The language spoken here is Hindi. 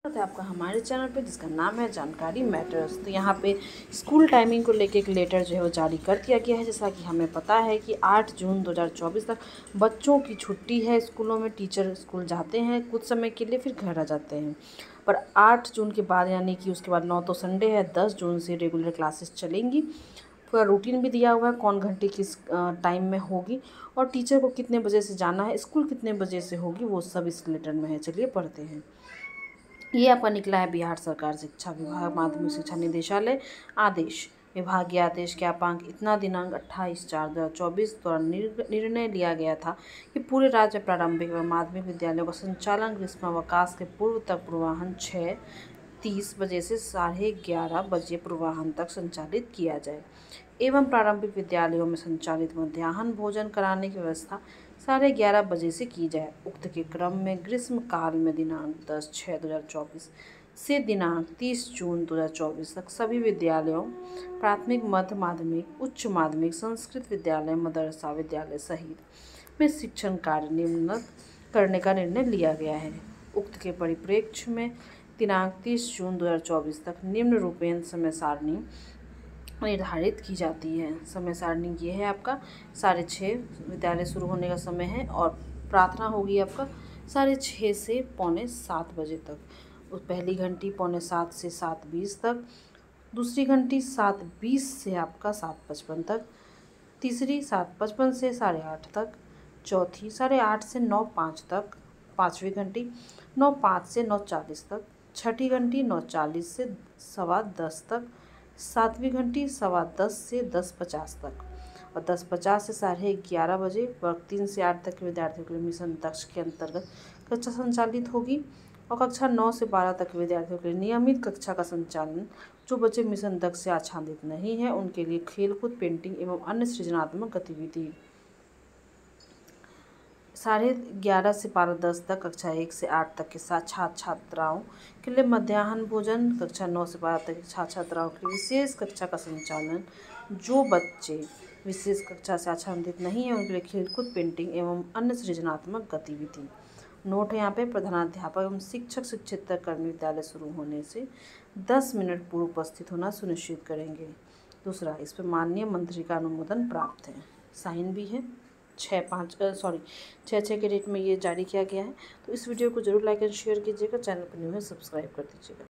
है आपका हमारे चैनल पे जिसका नाम है जानकारी मैटर्स। तो यहाँ पे स्कूल टाइमिंग को लेके एक लेटर जो है वो जारी कर दिया गया है। जैसा कि हमें पता है कि 8 जून 2024 तक बच्चों की छुट्टी है। स्कूलों में टीचर स्कूल जाते हैं कुछ समय के लिए, फिर घर आ जाते हैं। पर 8 जून के बाद यानी कि उसके बाद 9 तो संडे है, 10 जून से रेगुलर क्लासेस चलेंगी। पूरा रूटीन भी दिया हुआ है कौन घंटे किस टाइम में होगी और टीचर को कितने बजे से जाना है, स्कूल कितने बजे से होगी, वो सब इस लेटर में है। चलिए पढ़ते हैं। ये आपका निकला है बिहार सरकार शिक्षा विभाग माध्यमिक शिक्षा निदेशालय आदेश। विभागीय आदेश ज्ञापांक इतना दिनांक 28/4/2024 द्वारा निर्णय लिया गया था कि पूरे राज्य में प्रारंभिक एवं माध्यमिक विद्यालयों का संचालन ग्रीष्मावकाश के पूर्व तक पूर्वाह्न 6:30 बजे से 11:30 बजे पूर्वाह्न तक संचालित किया जाए एवं प्रारंभिक विद्यालयों में संचालित मध्याह्न भोजन कराने की व्यवस्था 11:30 बजे से की जाए। उक्त के क्रम में ग्रीष्म काल में दिनांक 10/6/2024 से दिनांक 30 जून 2024 तक सभी विद्यालयों प्राथमिक, मध्य माध्यमिक, उच्च माध्यमिक, संस्कृत विद्यालय, मदरसा विद्यालय सहित में शिक्षण कार्य निम्नत करने का निर्णय लिया गया है। उक्त के परिप्रेक्ष्य में दिनांक 30 जून 2024 तक निम्न रूपेण समय सारणी निर्धारित की जाती है। समय सारणी ये है आपका 6:30 विद्यालय शुरू होने का समय है और प्रार्थना होगी आपका 6:30 से 6:45 बजे तक। उस पहली घंटी 6:45 से 7:20 तक, दूसरी घंटी 7:20 से आपका 7:55 तक, तीसरी 7:55 से 8:30 तक, चौथी 8:30 से 9:05 तक, पाँचवीं घंटी 9:05 से 9:40 तक, छठी घंटी 9:40 से 10:15 तक, सातवीं घंटी 10:15 से 10:50 तक और 10:50 से 11:30 बजे वर्ग 3 से 8 तक के विद्यार्थियों के लिए मिशन दक्ष के अंतर्गत कक्षा संचालित होगी और कक्षा 9 से 12 तक के विद्यार्थियों के लिए नियमित कक्षा का संचालन। जो बच्चे मिशन दक्ष से आच्छादित नहीं है उनके लिए खेलकूद, पेंटिंग एवं अन्य सृजनात्मक गतिविधि 11:30 से 12:10 तक कक्षा 1 से 8 तक के साथ छात्र छात्राओं के लिए मध्याह्न भोजन, कक्षा 9 से 12 तक के छात्र छात्राओं के लिए विशेष कक्षा का संचालन। जो बच्चे विशेष कक्षा से आच्छादित नहीं है उनके लिए खेलकूद, पेंटिंग एवं अन्य सृजनात्मक गतिविधि। नोट है यहाँ पे, प्रधानाध्यापक एवं शिक्षक शिक्षेतर कर्मी विद्यालय शुरू होने से 10 मिनट पूर्व उपस्थित होना सुनिश्चित करेंगे। दूसरा, इस पर माननीय मंत्री का अनुमोदन प्राप्त है, साइन भी है। 6/6 के डेट में ये जारी किया गया है। तो इस वीडियो को जरूर लाइक एंड शेयर कीजिएगा, चैनल पर न्यू है सब्सक्राइब कर दीजिएगा।